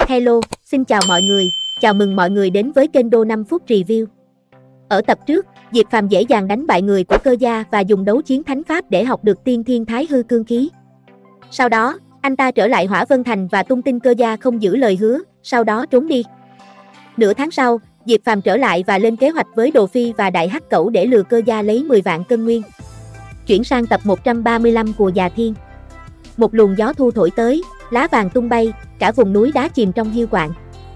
Hello, xin chào mọi người, chào mừng mọi người đến với kênh Đô 5 phút review. Ở tập trước, Diệp Phàm dễ dàng đánh bại người của Cơ Gia và dùng đấu chiến thánh pháp để học được tiên thiên thái hư cương khí. Sau đó, anh ta trở lại Hỏa Vân Thành và tung tin Cơ Gia không giữ lời hứa, sau đó trốn đi. Nửa tháng sau, Diệp Phàm trở lại và lên kế hoạch với Đồ Phi và Đại Hắc Cẩu để lừa Cơ Gia lấy 10 vạn cân nguyên. Chuyển sang tập 135 của Già Thiên. Một luồng gió thu thổi tới, lá vàng tung bay, cả vùng núi đá chìm trong hiu quạnh.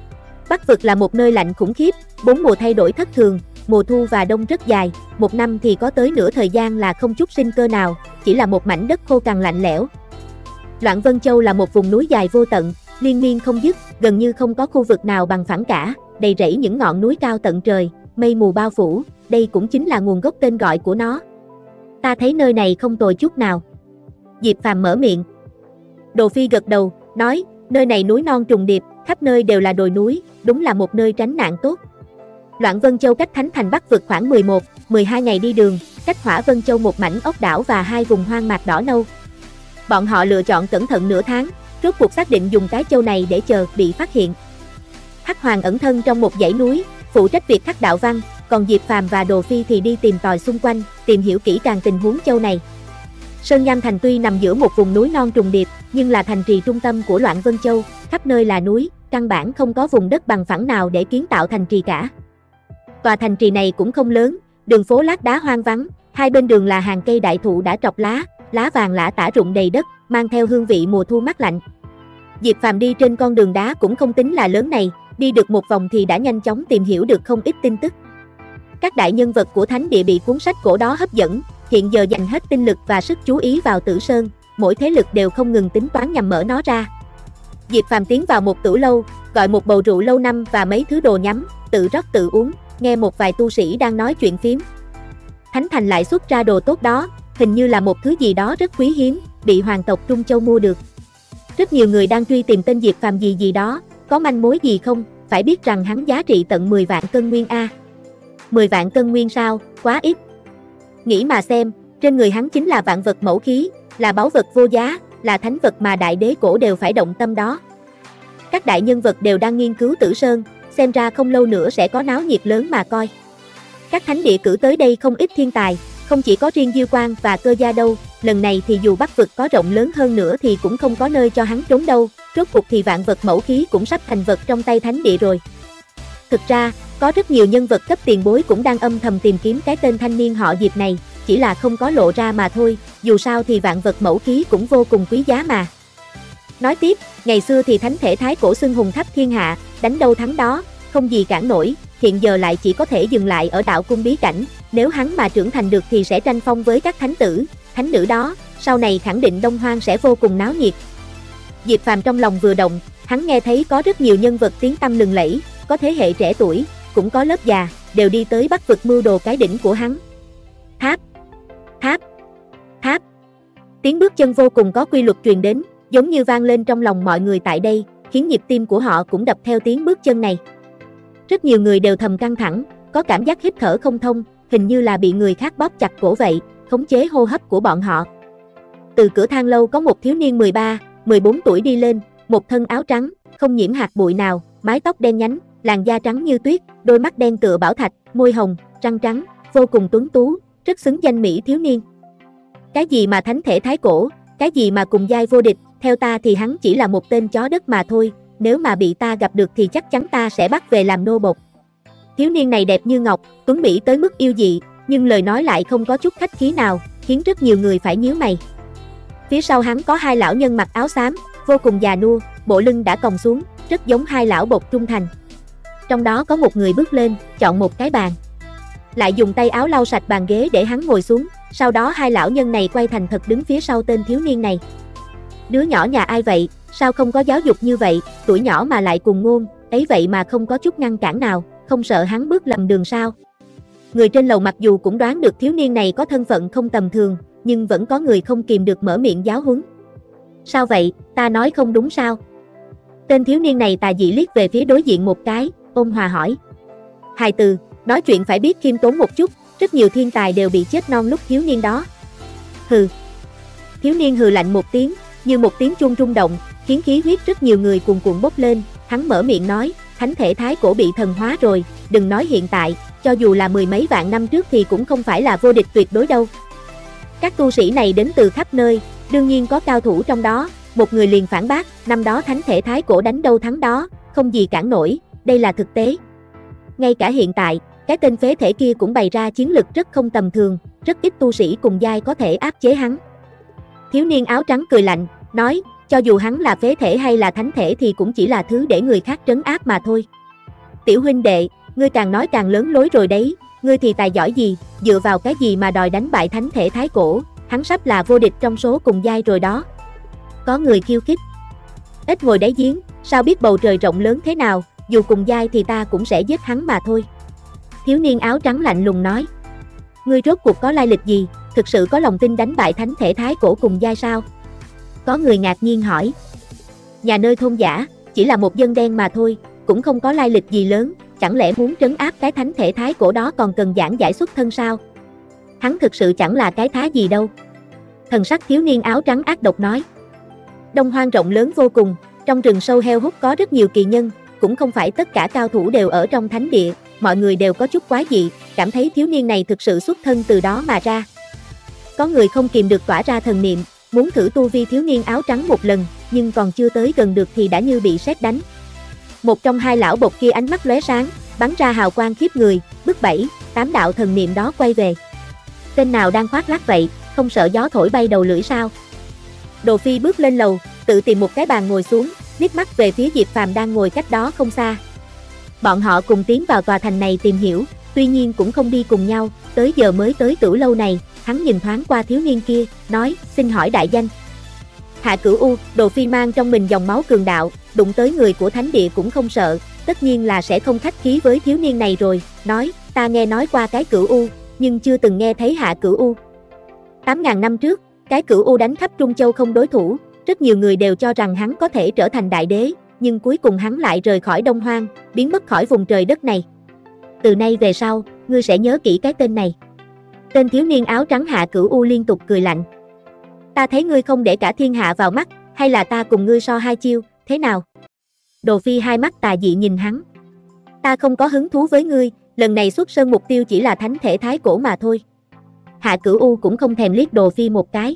Bắc vực là một nơi lạnh khủng khiếp, 4 mùa thay đổi thất thường, mùa thu và đông rất dài, một năm thì có tới nửa thời gian là không chút sinh cơ nào, chỉ là một mảnh đất khô cằn lạnh lẽo. Loạn Vân Châu là một vùng núi dài vô tận, liên miên không dứt, gần như không có khu vực nào bằng phẳng cả, đầy rẫy những ngọn núi cao tận trời, mây mù bao phủ, đây cũng chính là nguồn gốc tên gọi của nó. Ta thấy nơi này không tồi chút nào. Diệp Phàm mở miệng. Đồ Phi gật đầu, nói, nơi này núi non trùng điệp, khắp nơi đều là đồi núi, đúng là một nơi tránh nạn tốt. Loạn Vân Châu cách Thánh Thành Bắc vực khoảng 11-12 ngày đi đường, cách Hỏa Vân Châu một mảnh ốc đảo và 2 vùng hoang mạc đỏ nâu. Bọn họ lựa chọn cẩn thận nửa tháng, rốt cuộc xác định dùng cái châu này để chờ bị phát hiện. Hắc Hoàng ẩn thân trong một dãy núi, phụ trách việc khắc đạo văn, còn Diệp Phàm và Đồ Phi thì đi tìm tòi xung quanh, tìm hiểu kỹ càng tình huống châu này. Sơn Nham Thành tuy nằm giữa một vùng núi non trùng điệp, nhưng là thành trì trung tâm của Loạn Vân Châu, khắp nơi là núi, căn bản không có vùng đất bằng phẳng nào để kiến tạo thành trì cả. Tòa thành trì này cũng không lớn, đường phố lát đá hoang vắng, hai bên đường là hàng cây đại thụ đã trọc lá, lá vàng lả tả rụng đầy đất, mang theo hương vị mùa thu mát lạnh. Diệp Phàm đi trên con đường đá cũng không tính là lớn này, đi được một vòng thì đã nhanh chóng tìm hiểu được không ít tin tức. Các đại nhân vật của thánh địa bị cuốn sách cổ đó hấp dẫn, hiện giờ dành hết tinh lực và sức chú ý vào Tử Sơn, mỗi thế lực đều không ngừng tính toán nhằm mở nó ra. Diệp Phàm tiến vào một tử lâu, gọi một bầu rượu lâu năm và mấy thứ đồ nhắm, tự rót tự uống, nghe một vài tu sĩ đang nói chuyện phiếm. Thánh Thành lại xuất ra đồ tốt đó, hình như là một thứ gì đó rất quý hiếm, bị hoàng tộc Trung Châu mua được. Rất nhiều người đang truy tìm tên Diệp Phàm gì đó, có manh mối gì không, phải biết rằng hắn giá trị tận 10 vạn cân nguyên a. 10 vạn cân nguyên sao, quá ít. Nghĩ mà xem, trên người hắn chính là vạn vật mẫu khí, là báu vật vô giá, là thánh vật mà đại đế cổ đều phải động tâm đó. Các đại nhân vật đều đang nghiên cứu Tử Sơn, xem ra không lâu nữa sẽ có náo nhiệt lớn mà coi. Các thánh địa cử tới đây không ít thiên tài, không chỉ có riêng Diêu Quang và Cơ Gia đâu, lần này thì dù Bắc vực có rộng lớn hơn nữa thì cũng không có nơi cho hắn trốn đâu, rốt cuộc thì vạn vật mẫu khí cũng sắp thành vật trong tay thánh địa rồi. Thực ra, có rất nhiều nhân vật cấp tiền bối cũng đang âm thầm tìm kiếm cái tên thanh niên họ Diệp này, chỉ là không có lộ ra mà thôi, dù sao thì vạn vật mẫu khí cũng vô cùng quý giá mà. Nói tiếp, ngày xưa thì thánh thể thái cổ xưng hùng khắp thiên hạ, đánh đâu thắng đó, không gì cản nổi, hiện giờ lại chỉ có thể dừng lại ở đạo cung bí cảnh, nếu hắn mà trưởng thành được thì sẽ tranh phong với các thánh tử, thánh nữ đó, sau này khẳng định Đông Hoang sẽ vô cùng náo nhiệt. Diệp Phàm trong lòng vừa động, hắn nghe thấy có rất nhiều nhân vật tiếng tăm lừng lẫy, có thế hệ trẻ tuổi, cũng có lớp già, đều đi tới Bắc vực mưu đồ cái đỉnh của hắn. Tháp, tháp, tháp. Tiếng bước chân vô cùng có quy luật truyền đến, giống như vang lên trong lòng mọi người tại đây, khiến nhịp tim của họ cũng đập theo tiếng bước chân này. Rất nhiều người đều thầm căng thẳng, có cảm giác hít thở không thông, hình như là bị người khác bóp chặt cổ vậy, khống chế hô hấp của bọn họ. Từ cửa thang lâu có một thiếu niên 13-14 tuổi đi lên, một thân áo trắng, không nhiễm hạt bụi nào, mái tóc đen nhánh, làn da trắng như tuyết, đôi mắt đen tựa bảo thạch, môi hồng, răng trắng, vô cùng tuấn tú, rất xứng danh mỹ thiếu niên. Cái gì mà thánh thể thái cổ, cái gì mà cùng giai vô địch, theo ta thì hắn chỉ là một tên chó đất mà thôi, nếu mà bị ta gặp được thì chắc chắn ta sẽ bắt về làm nô bộc. Thiếu niên này đẹp như ngọc, tuấn mỹ tới mức yêu dị, nhưng lời nói lại không có chút khách khí nào, khiến rất nhiều người phải nhíu mày. Phía sau hắn có hai lão nhân mặc áo xám, vô cùng già nua, bộ lưng đã còng xuống, rất giống hai lão bộc trung thành. Trong đó có một người bước lên, chọn một cái bàn, lại dùng tay áo lau sạch bàn ghế để hắn ngồi xuống, sau đó hai lão nhân này quay thành thật đứng phía sau tên thiếu niên này. Đứa nhỏ nhà ai vậy, sao không có giáo dục như vậy, tuổi nhỏ mà lại cùng ngôn, ấy vậy mà không có chút ngăn cản nào, không sợ hắn bước lầm đường sao? Người trên lầu mặc dù cũng đoán được thiếu niên này có thân phận không tầm thường, nhưng vẫn có người không kìm được mở miệng giáo huấn. Sao vậy, ta nói không đúng sao? Tên thiếu niên này tà dị liếc về phía đối diện một cái, ôn hòa hỏi. Hài từ, nói chuyện phải biết khiêm tốn một chút, rất nhiều thiên tài đều bị chết non lúc thiếu niên đó. Hừ. Thiếu niên hừ lạnh một tiếng, như một tiếng chuông rung động, khiến khí huyết rất nhiều người cuồn cuộn bốc lên, hắn mở miệng nói, thánh thể thái cổ bị thần hóa rồi, đừng nói hiện tại, cho dù là mười mấy vạn năm trước thì cũng không phải là vô địch tuyệt đối đâu. Các tu sĩ này đến từ khắp nơi, đương nhiên có cao thủ trong đó, một người liền phản bác, năm đó thánh thể thái cổ đánh đâu thắng đó, không gì cản nổi, đây là thực tế. Ngay cả hiện tại, cái tên phế thể kia cũng bày ra chiến lực rất không tầm thường, rất ít tu sĩ cùng giai có thể áp chế hắn. Thiếu niên áo trắng cười lạnh, nói, cho dù hắn là phế thể hay là thánh thể thì cũng chỉ là thứ để người khác trấn áp mà thôi. Tiểu huynh đệ, ngươi càng nói càng lớn lối rồi đấy, ngươi thì tài giỏi gì, dựa vào cái gì mà đòi đánh bại thánh thể thái cổ, hắn sắp là vô địch trong số cùng giai rồi đó. Có người khiêu khích. Ít ngồi đáy giếng, sao biết bầu trời rộng lớn thế nào, dù cùng giai thì ta cũng sẽ giết hắn mà thôi. Thiếu niên áo trắng lạnh lùng nói. Ngươi rốt cuộc có lai lịch gì, thực sự có lòng tin đánh bại thánh thể thái cổ cùng giai sao? Có người ngạc nhiên hỏi. Nhà nơi thôn giả, chỉ là một dân đen mà thôi, cũng không có lai lịch gì lớn, chẳng lẽ muốn trấn áp cái thánh thể thái cổ đó còn cần giảng giải xuất thân sao? Hắn thực sự chẳng là cái thá gì đâu. Thần sắc thiếu niên áo trắng ác độc nói. Đông Hoang rộng lớn vô cùng, trong rừng sâu heo hút có rất nhiều kỳ nhân, cũng không phải tất cả cao thủ đều ở trong thánh địa, mọi người đều có chút quái dị, cảm thấy thiếu niên này thực sự xuất thân từ đó mà ra. Có người không kìm được tỏa ra thần niệm, muốn thử tu vi thiếu niên áo trắng một lần, nhưng còn chưa tới gần được thì đã như bị sét đánh. Một trong hai lão bộc kia ánh mắt lóe sáng, bắn ra hào quang khiếp người, bức 7-8 đạo thần niệm đó quay về. Tên nào đang khoác lác vậy, không sợ gió thổi bay đầu lưỡi sao? Đồ Phi bước lên lầu, tự tìm một cái bàn ngồi xuống, liếc mắt về phía Diệp Phàm đang ngồi cách đó không xa. Bọn họ cùng tiến vào tòa thành này tìm hiểu, tuy nhiên cũng không đi cùng nhau, tới giờ mới tới Cửu lâu này, hắn nhìn thoáng qua thiếu niên kia, nói, xin hỏi đại danh. Hạ Cửu U, Đồ Phi mang trong mình dòng máu cường đạo, đụng tới người của thánh địa cũng không sợ, tất nhiên là sẽ không khách khí với thiếu niên này rồi, nói, ta nghe nói qua cái Cửu U, nhưng chưa từng nghe thấy Hạ Cửu U. 8.000 năm trước, cái Cửu U đánh khắp Trung Châu không đối thủ, rất nhiều người đều cho rằng hắn có thể trở thành đại đế, nhưng cuối cùng hắn lại rời khỏi Đông Hoang, biến mất khỏi vùng trời đất này. Từ nay về sau, ngươi sẽ nhớ kỹ cái tên này. Tên thiếu niên áo trắng Hạ Cửu U liên tục cười lạnh. Ta thấy ngươi không để cả thiên hạ vào mắt, hay là ta cùng ngươi so hai chiêu, thế nào? Đồ Phi hai mắt tà dị nhìn hắn. Ta không có hứng thú với ngươi, lần này xuất sơn mục tiêu chỉ là thánh thể thái cổ mà thôi. Hạ Cửu U cũng không thèm liếc Đồ Phi một cái.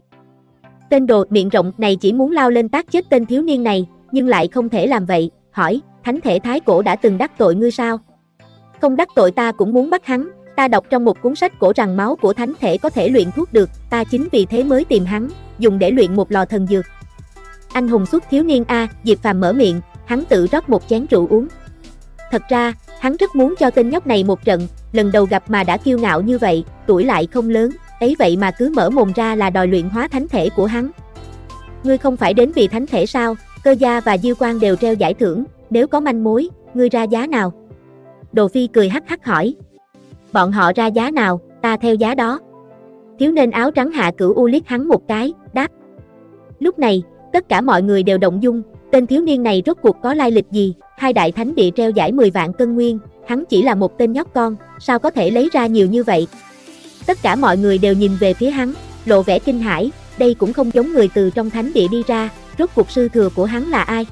Tên đồ miệng rộng này chỉ muốn lao lên tác chết tên thiếu niên này, nhưng lại không thể làm vậy, hỏi, thánh thể thái cổ đã từng đắc tội ngươi sao? Không đắc tội ta cũng muốn bắt hắn, ta đọc trong một cuốn sách cổ rằng máu của thánh thể có thể luyện thuốc được, ta chính vì thế mới tìm hắn, dùng để luyện một lò thần dược. Anh hùng xuất thiếu niên a, Diệp Phàm mở miệng, hắn tự rót một chén rượu uống. Thật ra, hắn rất muốn cho tên nhóc này một trận, lần đầu gặp mà đã kiêu ngạo như vậy, tuổi lại không lớn, ấy vậy mà cứ mở mồm ra là đòi luyện hóa thánh thể của hắn. Ngươi không phải đến vì thánh thể sao, Cơ Gia và Diêu Quan đều treo giải thưởng, nếu có manh mối, ngươi ra giá nào? Đồ Phi cười hắc hắc hỏi. Bọn họ ra giá nào, ta theo giá đó. Thiếu niên áo trắng Hạ Cửu U liếc hắn một cái, đáp. Lúc này, tất cả mọi người đều động dung, tên thiếu niên này rốt cuộc có lai lịch gì, hai đại thánh địa treo giải 10 vạn cân nguyên, hắn chỉ là một tên nhóc con, sao có thể lấy ra nhiều như vậy? Tất cả mọi người đều nhìn về phía hắn, lộ vẻ kinh hãi, đây cũng không giống người từ trong thánh địa đi ra, rốt cuộc sư thừa của hắn là ai?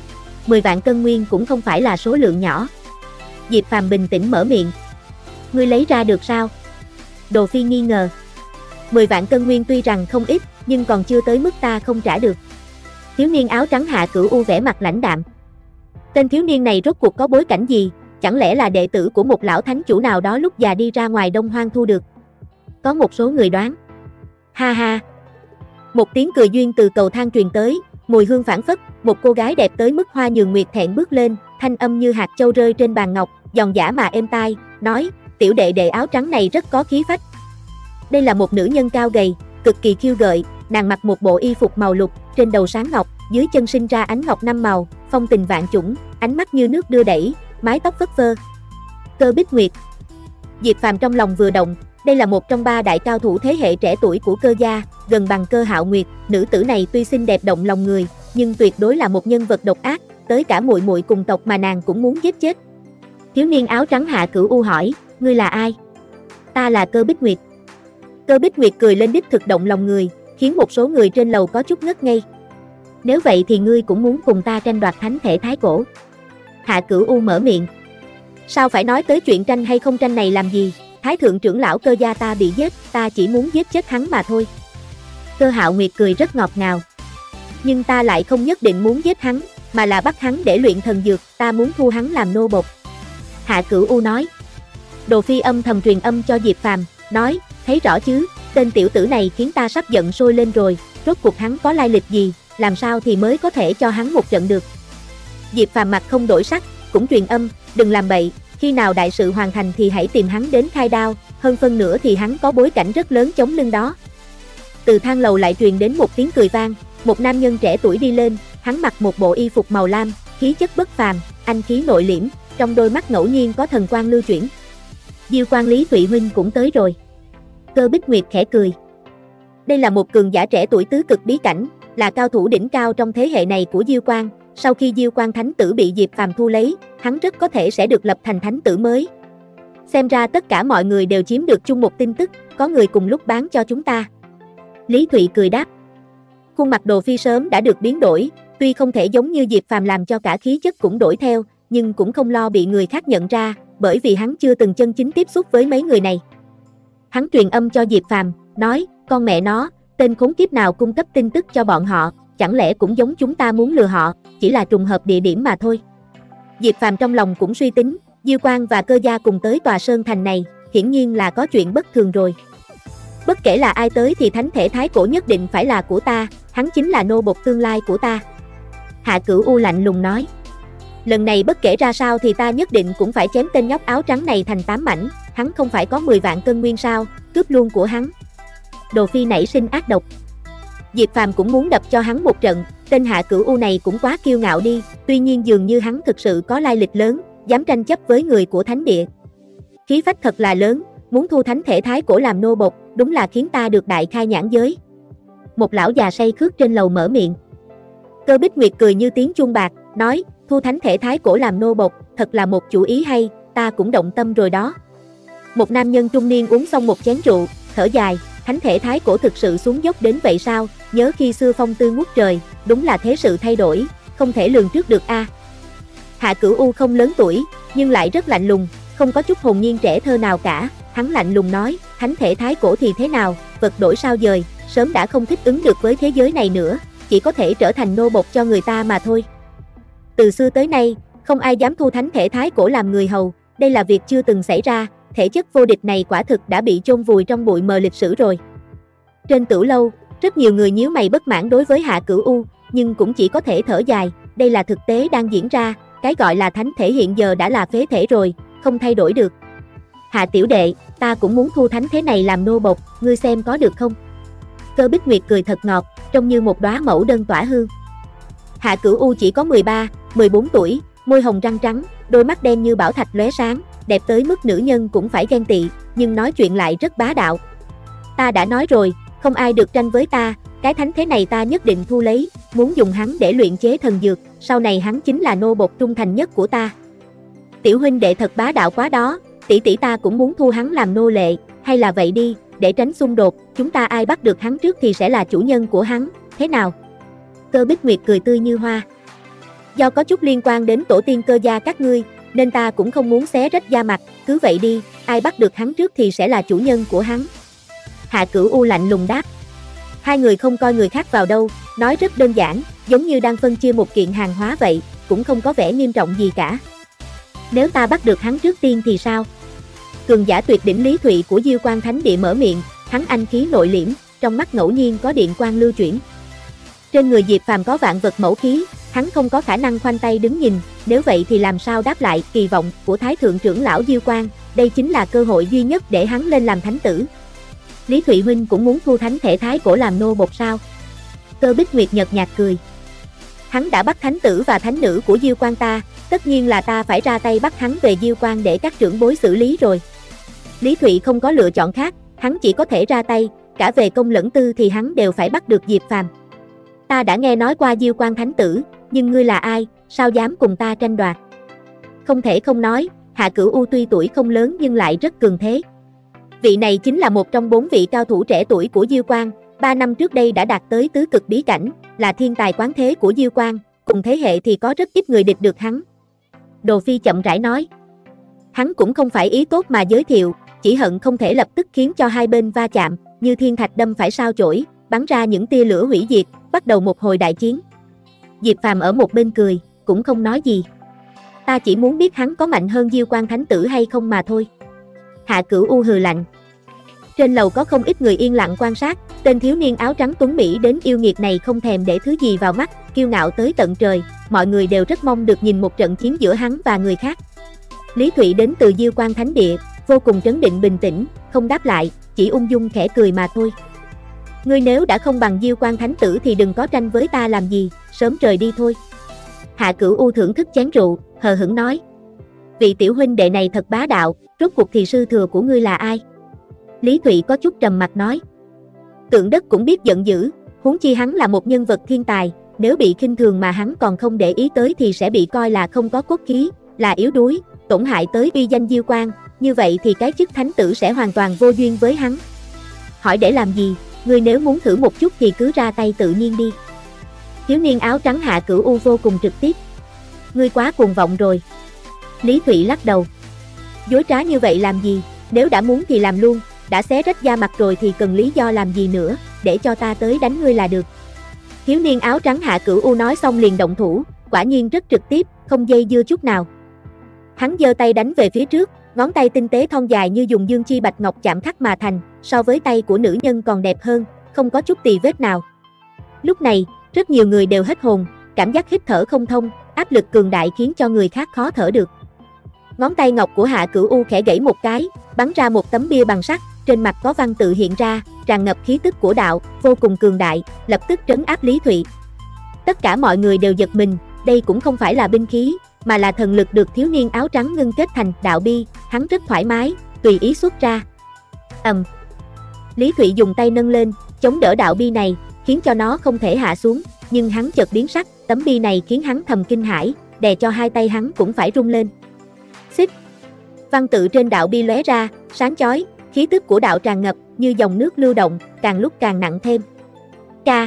10 vạn cân nguyên cũng không phải là số lượng nhỏ. Diệp Phàm bình tĩnh mở miệng. Ngươi lấy ra được sao? Đồ Phi nghi ngờ. 10 vạn cân nguyên tuy rằng không ít, nhưng còn chưa tới mức ta không trả được. Thiếu niên áo trắng Hạ Cửu U vẻ mặt lãnh đạm. Tên thiếu niên này rốt cuộc có bối cảnh gì? Chẳng lẽ là đệ tử của một lão thánh chủ nào đó lúc già đi ra ngoài Đông Hoang thu được? Có một số người đoán. Ha ha. Một tiếng cười duyên từ cầu thang truyền tới, mùi hương phảng phất, một cô gái đẹp tới mức Hoa Nhường Nguyệt thẹn bước lên, thanh âm như hạt châu rơi trên bàn ngọc, giòn giã mà êm tai, nói, tiểu đệ đệ áo trắng này rất có khí phách. Đây là một nữ nhân cao gầy, cực kỳ kiêu gợi, nàng mặc một bộ y phục màu lục, trên đầu sáng ngọc, dưới chân sinh ra ánh ngọc 5 màu, phong tình vạn chủng, ánh mắt như nước đưa đẩy, mái tóc phất phơ. Cơ Bích Nguyệt. Diệp Phàm trong lòng vừa động, đây là một trong 3 đại cao thủ thế hệ trẻ tuổi của Cơ gia, gần bằng Cơ Hạo Nguyệt, nữ tử này tuy xinh đẹp động lòng người, nhưng tuyệt đối là một nhân vật độc ác, tới cả muội muội cùng tộc mà nàng cũng muốn giết chết. Thiếu niên áo trắng Hạ Cửu U hỏi, ngươi là ai? Ta là Cơ Bích Nguyệt. Cơ Bích Nguyệt cười lên đích thực động lòng người, khiến một số người trên lầu có chút ngất ngây. Nếu vậy thì ngươi cũng muốn cùng ta tranh đoạt thánh thể thái cổ. Hạ Cửu U mở miệng. Sao phải nói tới chuyện tranh hay không tranh này làm gì, Thái thượng trưởng lão Cơ gia ta bị giết, ta chỉ muốn giết chết hắn mà thôi. Cơ Hạo Nguyệt cười rất ngọt ngào. Nhưng ta lại không nhất định muốn giết hắn, mà là bắt hắn để luyện thần dược, ta muốn thu hắn làm nô bộc. Hạ Cửu U nói. Đồ Phi âm thầm truyền âm cho Diệp Phàm, nói, thấy rõ chứ, tên tiểu tử này khiến ta sắp giận sôi lên rồi, rốt cuộc hắn có lai lịch gì, làm sao thì mới có thể cho hắn một trận được. Diệp Phàm mặt không đổi sắc, cũng truyền âm, đừng làm bậy, khi nào đại sự hoàn thành thì hãy tìm hắn đến khai đao, hơn phân nữa thì hắn có bối cảnh rất lớn chống lưng đó. Từ thang lầu lại truyền đến một tiếng cười vang, một nam nhân trẻ tuổi đi lên, hắn mặc một bộ y phục màu lam, khí chất bất phàm, anh khí nội liễm, trong đôi mắt ngẫu nhiên có thần quang lưu chuyển. Diêu Quan Lý Thụy huynh cũng tới rồi. Cơ Bích Nguyệt khẽ cười. Đây là một cường giả trẻ tuổi tứ cực bí cảnh, là cao thủ đỉnh cao trong thế hệ này của Diêu Quan. Sau khi Diêu Quan thánh tử bị Diệp Phàm thu lấy, hắn rất có thể sẽ được lập thành thánh tử mới. Xem ra tất cả mọi người đều chiếm được chung một tin tức, có người cùng lúc bán cho chúng ta. Lý Thụy cười đáp. Khuôn mặt Đồ Phi sớm đã được biến đổi, tuy không thể giống như Diệp Phàm làm cho cả khí chất cũng đổi theo, nhưng cũng không lo bị người khác nhận ra, bởi vì hắn chưa từng chân chính tiếp xúc với mấy người này. Hắn truyền âm cho Diệp Phàm, nói, con mẹ nó, tên khốn kiếp nào cung cấp tin tức cho bọn họ, chẳng lẽ cũng giống chúng ta muốn lừa họ, chỉ là trùng hợp địa điểm mà thôi. Diệp Phàm trong lòng cũng suy tính, Diêu Quan và Cơ gia cùng tới tòa sơn thành này, hiển nhiên là có chuyện bất thường rồi. Bất kể là ai tới thì thánh thể thái cổ nhất định phải là của ta, hắn chính là nô bộc tương lai của ta. Hạ Cửu U lạnh lùng nói. Lần này bất kể ra sao thì ta nhất định cũng phải chém tên nhóc áo trắng này thành 8 mảnh, hắn không phải có 10 vạn cân nguyên sao, cướp luôn của hắn. Đồ Phi nảy sinh ác độc. Diệp Phàm cũng muốn đập cho hắn một trận, tên Hạ Cửu U này cũng quá kiêu ngạo đi, tuy nhiên dường như hắn thực sự có lai lịch lớn, dám tranh chấp với người của thánh địa. Khí phách thật là lớn, muốn thu thánh thể thái cổ làm nô bộc, đúng là khiến ta được đại khai nhãn giới. Một lão già say khước trên lầu mở miệng. Cơ Bích Nguyệt cười như tiếng chuông bạc, nói, thu thánh thể thái cổ làm nô bộc, thật là một chủ ý hay, ta cũng động tâm rồi đó. Một nam nhân trung niên uống xong một chén rượu, thở dài, thánh thể thái cổ thực sự xuống dốc đến vậy sao, nhớ khi xưa phong tư ngút trời, đúng là thế sự thay đổi, không thể lường trước được a. Hạ Cửu U không lớn tuổi, nhưng lại rất lạnh lùng, không có chút hồn nhiên trẻ thơ nào cả, hắn lạnh lùng nói, thánh thể thái cổ thì thế nào, vật đổi sao dời, sớm đã không thích ứng được với thế giới này nữa, chỉ có thể trở thành nô bộc cho người ta mà thôi. Từ xưa tới nay, không ai dám thu thánh thể thái cổ làm người hầu, đây là việc chưa từng xảy ra, thể chất vô địch này quả thực đã bị chôn vùi trong bụi mờ lịch sử rồi. Trên tửu lâu, rất nhiều người nhíu mày bất mãn đối với Hạ Cửu U, nhưng cũng chỉ có thể thở dài, đây là thực tế đang diễn ra, cái gọi là thánh thể hiện giờ đã là phế thể rồi, không thay đổi được. Hạ tiểu đệ, ta cũng muốn thu thánh thế này làm nô bộc, ngươi xem có được không? Cơ Bích Nguyệt cười thật ngọt, trông như một đóa mẫu đơn tỏa hương. Hạ Cửu U chỉ có 13, 14 tuổi, môi hồng răng trắng, đôi mắt đen như bảo thạch lóe sáng, đẹp tới mức nữ nhân cũng phải ghen tị, nhưng nói chuyện lại rất bá đạo. Ta đã nói rồi, không ai được tranh với ta, cái thánh thế này ta nhất định thu lấy, muốn dùng hắn để luyện chế thần dược, sau này hắn chính là nô bộc trung thành nhất của ta. Tiểu huynh đệ thật bá đạo quá đó, tỷ tỷ ta cũng muốn thu hắn làm nô lệ, hay là vậy đi, để tránh xung đột, chúng ta ai bắt được hắn trước thì sẽ là chủ nhân của hắn, thế nào? Cơ Bích Nguyệt cười tươi như hoa. Do có chút liên quan đến tổ tiên Cơ gia các ngươi, nên ta cũng không muốn xé rách da mặt, cứ vậy đi, ai bắt được hắn trước thì sẽ là chủ nhân của hắn. Hạ Cửu U lạnh lùng đáp. Hai người không coi người khác vào đâu, nói rất đơn giản, giống như đang phân chia một kiện hàng hóa vậy, cũng không có vẻ nghiêm trọng gì cả. Nếu ta bắt được hắn trước tiên thì sao? Cường giả tuyệt đỉnh Lý Thụy của Diêu Quan Thánh Địa mở miệng, hắn anh khí nội liễm, trong mắt ngẫu nhiên có điện quang lưu chuyển. Trên người Diệp Phàm có vạn vật mẫu khí, hắn không có khả năng khoanh tay đứng nhìn, nếu vậy thì làm sao đáp lại kỳ vọng của Thái thượng trưởng lão Diêu Quan, đây chính là cơ hội duy nhất để hắn lên làm thánh tử. Lý Thụy huynh cũng muốn thu thánh thể thái cổ làm nô bộc sao? Cơ Bích Nguyệt nhợt nhạt cười. Hắn đã bắt thánh tử và thánh nữ của Diêu Quan ta, tất nhiên là ta phải ra tay bắt hắn về Diêu Quan để các trưởng bối xử lý rồi. Lý Thụy không có lựa chọn khác, hắn chỉ có thể ra tay, cả về công lẫn tư thì hắn đều phải bắt được Diệp Phàm. Ta đã nghe nói qua Diêu Quan thánh tử, nhưng ngươi là ai, sao dám cùng ta tranh đoạt? Không thể không nói, Hạ Cửu U tuy tuổi không lớn nhưng lại rất cường thế. Vị này chính là một trong 4 vị cao thủ trẻ tuổi của Diêu Quan, 3 năm trước đây đã đạt tới tứ cực bí cảnh, là thiên tài quán thế của Diêu Quan, cùng thế hệ thì có rất ít người địch được hắn. Đồ Phi chậm rãi nói. Hắn cũng không phải ý tốt mà giới thiệu, chỉ hận không thể lập tức khiến cho hai bên va chạm, như thiên thạch đâm phải sao chổi, bắn ra những tia lửa hủy diệt, bắt đầu một hồi đại chiến. Diệp Phàm ở một bên cười, cũng không nói gì. Ta chỉ muốn biết hắn có mạnh hơn Diêu Quan Thánh Tử hay không mà thôi. Hạ Cửu U hừ lạnh. Trên lầu có không ít người yên lặng quan sát, tên thiếu niên áo trắng tuấn mỹ đến yêu nghiệt này không thèm để thứ gì vào mắt, kiêu ngạo tới tận trời, mọi người đều rất mong được nhìn một trận chiến giữa hắn và người khác. Lý Thụy đến từ Diêu Quan Thánh Địa, vô cùng trấn định bình tĩnh, không đáp lại, chỉ ung dung khẽ cười mà thôi. Ngươi nếu đã không bằng Diêu Quan Thánh Tử thì đừng có tranh với ta làm gì, sớm rời đi thôi. Hạ Cửu U thưởng thức chén rượu, hờ hững nói. Vị tiểu huynh đệ này thật bá đạo, rốt cuộc thì sư thừa của ngươi là ai? Lý Thụy có chút trầm mặt nói. Tượng Đất cũng biết giận dữ, huống chi hắn là một nhân vật thiên tài, nếu bị khinh thường mà hắn còn không để ý tới thì sẽ bị coi là không có cốt khí, là yếu đuối, tổn hại tới uy danh Diêu Quan, như vậy thì cái chức thánh tử sẽ hoàn toàn vô duyên với hắn. Hỏi để làm gì, ngươi nếu muốn thử một chút thì cứ ra tay tự nhiên đi. Thiếu niên áo trắng Hạ Cửu U vô cùng trực tiếp. Ngươi quá cuồng vọng rồi. Lý Thụy lắc đầu. Dối trá như vậy làm gì, nếu đã muốn thì làm luôn, đã xé rách da mặt rồi thì cần lý do làm gì nữa, để cho ta tới đánh ngươi là được. Thiếu niên áo trắng Hạ Cửu U nói xong liền động thủ, quả nhiên rất trực tiếp, không dây dưa chút nào. Hắn giơ tay đánh về phía trước, ngón tay tinh tế thon dài như dùng dương chi bạch ngọc chạm khắc mà thành, so với tay của nữ nhân còn đẹp hơn, không có chút tì vết nào. Lúc này, rất nhiều người đều hết hồn, cảm giác hít thở không thông, áp lực cường đại khiến cho người khác khó thở được. Ngón tay ngọc của Hạ Cửu U khẽ gãy một cái, bắn ra một tấm bia bằng sắt, trên mặt có văn tự hiện ra, tràn ngập khí tức của đạo, vô cùng cường đại, lập tức trấn áp Lý Thụy. Tất cả mọi người đều giật mình, đây cũng không phải là binh khí, mà là thần lực được thiếu niên áo trắng ngưng kết thành đạo bi, hắn rất thoải mái, tùy ý xuất ra. Lý Thụy dùng tay nâng lên, chống đỡ đạo bi này, khiến cho nó không thể hạ xuống, nhưng hắn chợt biến sắc, tấm bi này khiến hắn thầm kinh hãi, đè cho hai tay hắn cũng phải rung lên. Xích. Văn tự trên đạo bi lóe ra, sáng chói, khí tức của đạo tràn ngập, như dòng nước lưu động, càng lúc càng nặng thêm. Ca.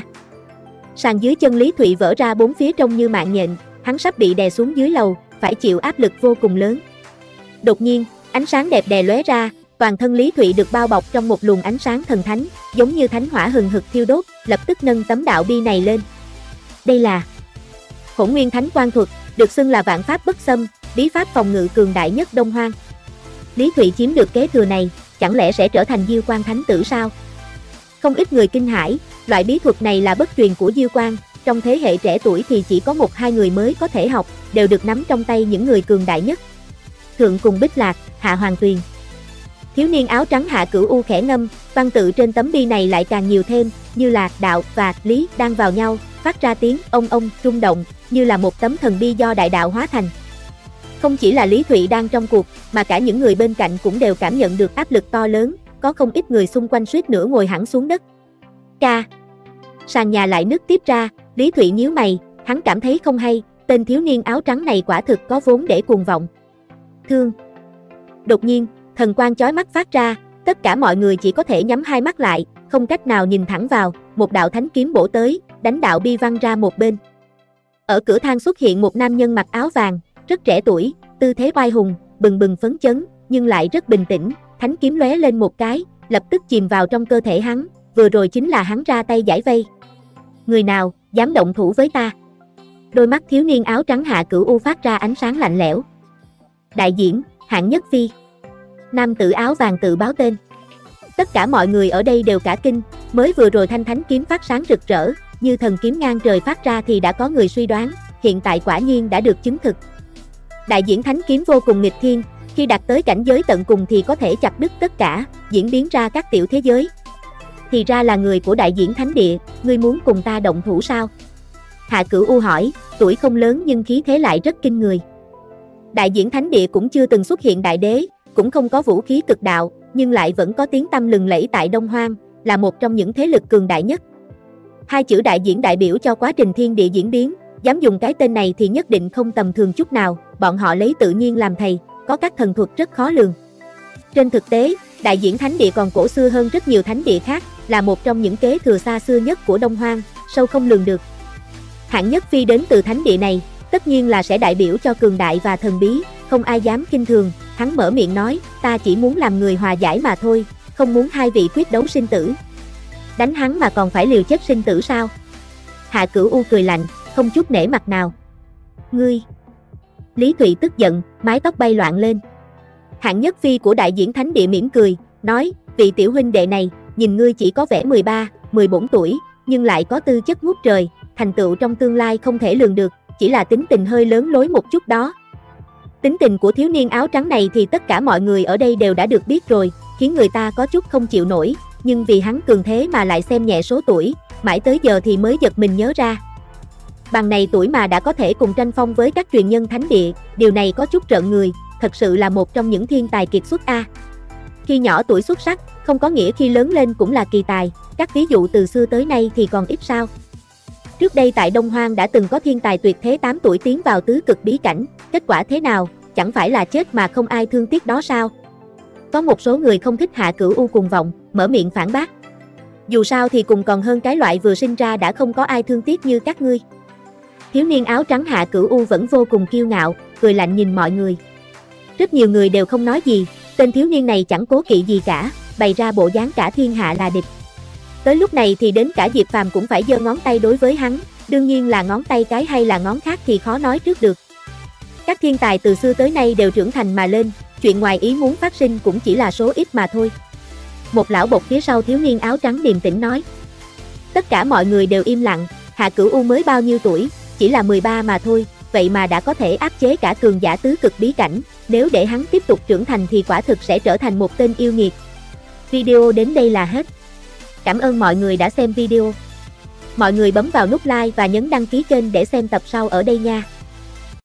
Sàn dưới chân Lý Thụy vỡ ra bốn phía trông như mạng nhện, hắn sắp bị đè xuống dưới lầu, phải chịu áp lực vô cùng lớn. Đột nhiên, ánh sáng đẹp đè lóe ra, toàn thân Lý Thụy được bao bọc trong một luồng ánh sáng thần thánh, giống như thánh hỏa hừng hực thiêu đốt, lập tức nâng tấm đạo bi này lên. Đây là Hỗn Nguyên Thánh Quang Thuật, được xưng là vạn pháp bất xâm, bí pháp phòng ngự cường đại nhất Đông Hoang. Lý Thụy chiếm được kế thừa này, chẳng lẽ sẽ trở thành Diêu Quan Thánh Tử sao? Không ít người kinh hãi, loại bí thuật này là bất truyền của Diêu Quan, trong thế hệ trẻ tuổi thì chỉ có 1-2 người mới có thể học, đều được nắm trong tay những người cường đại nhất. Thượng cùng Bích Lạc, Hạ Hoàng Tuyền. Thiếu niên áo trắng Hạ Cửu U khẽ ngâm, văn tự trên tấm bi này lại càng nhiều thêm, như là đạo và lý đang vào nhau, phát ra tiếng ông rung động, như là một tấm thần bi do đại đạo hóa thành. Không chỉ là Lý Thụy đang trong cuộc, mà cả những người bên cạnh cũng đều cảm nhận được áp lực to lớn, có không ít người xung quanh suýt nữa ngồi hẳn xuống đất. Ca. Sàn nhà lại nứt tiếp ra, Lý Thụy nhíu mày, hắn cảm thấy không hay, tên thiếu niên áo trắng này quả thực có vốn để cuồng vọng. Thương. Đột nhiên, thần quang chói mắt phát ra, tất cả mọi người chỉ có thể nhắm hai mắt lại, không cách nào nhìn thẳng vào, một đạo thánh kiếm bổ tới, đánh đạo bi văng ra một bên. Ở cửa thang xuất hiện một nam nhân mặc áo vàng, rất trẻ tuổi, tư thế oai hùng, bừng bừng phấn chấn, nhưng lại rất bình tĩnh, thánh kiếm lóe lên một cái, lập tức chìm vào trong cơ thể hắn, vừa rồi chính là hắn ra tay giải vây. Người nào dám động thủ với ta? Đôi mắt thiếu niên áo trắng Hạ Cửu U phát ra ánh sáng lạnh lẽo. Đại diễn, Hạng Nhất Phi. Nam tử áo vàng tự báo tên. Tất cả mọi người ở đây đều cả kinh, mới vừa rồi thanh thánh kiếm phát sáng rực rỡ, như thần kiếm ngang trời phát ra thì đã có người suy đoán, hiện tại quả nhiên đã được chứng thực. Đại diễn thánh kiếm vô cùng nghịch thiên, khi đạt tới cảnh giới tận cùng thì có thể chặt đứt tất cả, diễn biến ra các tiểu thế giới. Thì ra là người của đại diễn thánh địa, ngươi muốn cùng ta động thủ sao? Hạ Cửu U hỏi, tuổi không lớn nhưng khí thế lại rất kinh người. Đại diễn thánh địa cũng chưa từng xuất hiện đại đế, cũng không có vũ khí cực đạo, nhưng lại vẫn có tiếng tăm lừng lẫy tại Đông Hoang, là một trong những thế lực cường đại nhất. Hai chữ đại diễn đại biểu cho quá trình thiên địa diễn biến, dám dùng cái tên này thì nhất định không tầm thường chút nào, bọn họ lấy tự nhiên làm thầy, có các thần thuật rất khó lường. Trên thực tế, đại diễn thánh địa còn cổ xưa hơn rất nhiều thánh địa khác, là một trong những kế thừa xa xưa nhất của Đông Hoang, sâu không lường được. Hạng Nhất Phi đến từ thánh địa này, tất nhiên là sẽ đại biểu cho cường đại và thần bí, không ai dám khinh thường. Hắn mở miệng nói, ta chỉ muốn làm người hòa giải mà thôi, không muốn hai vị quyết đấu sinh tử. Đánh hắn mà còn phải liều chết sinh tử sao? Hạ Cửu U cười lạnh, không chút nể mặt nào. Ngươi! Lý Thụy tức giận, mái tóc bay loạn lên. Hạng Nhất Phi của Đại Diễn Thánh Địa mỉm cười, nói, vị tiểu huynh đệ này, nhìn ngươi chỉ có vẻ 13, 14 tuổi, nhưng lại có tư chất ngút trời, thành tựu trong tương lai không thể lường được, chỉ là tính tình hơi lớn lối một chút đó. Tính tình của thiếu niên áo trắng này thì tất cả mọi người ở đây đều đã được biết rồi, khiến người ta có chút không chịu nổi, nhưng vì hắn cường thế mà lại xem nhẹ số tuổi, mãi tới giờ thì mới giật mình nhớ ra. Bằng này tuổi mà đã có thể cùng tranh phong với các truyền nhân thánh địa, điều này có chút trợn người, thật sự là một trong những thiên tài kiệt xuất a. Khi nhỏ tuổi xuất sắc, không có nghĩa khi lớn lên cũng là kỳ tài, các ví dụ từ xưa tới nay thì còn ít sao. Trước đây tại Đông Hoang đã từng có thiên tài tuyệt thế 8 tuổi tiến vào tứ cực bí cảnh, kết quả thế nào, chẳng phải là chết mà không ai thương tiếc đó sao? Có một số người không thích Hạ Cửu U cuồng vọng, mở miệng phản bác. Dù sao thì cùng còn hơn cái loại vừa sinh ra đã không có ai thương tiếc như các ngươi. Thiếu niên áo trắng Hạ Cửu U vẫn vô cùng kiêu ngạo, cười lạnh nhìn mọi người. Rất nhiều người đều không nói gì, tên thiếu niên này chẳng cố kỵ gì cả, bày ra bộ dáng cả thiên hạ là địch. Tới lúc này thì đến cả Diệp Phàm cũng phải giơ ngón tay đối với hắn, đương nhiên là ngón tay cái hay là ngón khác thì khó nói trước được. Các thiên tài từ xưa tới nay đều trưởng thành mà lên, chuyện ngoài ý muốn phát sinh cũng chỉ là số ít mà thôi. Một lão bộc phía sau thiếu niên áo trắng điềm tĩnh nói. Tất cả mọi người đều im lặng, Hạ Cửu U mới bao nhiêu tuổi, chỉ là 13 mà thôi, vậy mà đã có thể áp chế cả cường giả tứ cực bí cảnh, nếu để hắn tiếp tục trưởng thành thì quả thực sẽ trở thành một tên yêu nghiệt. Video đến đây là hết. Cảm ơn mọi người đã xem video. Mọi người bấm vào nút like và nhấn đăng ký kênh để xem tập sau ở đây nha.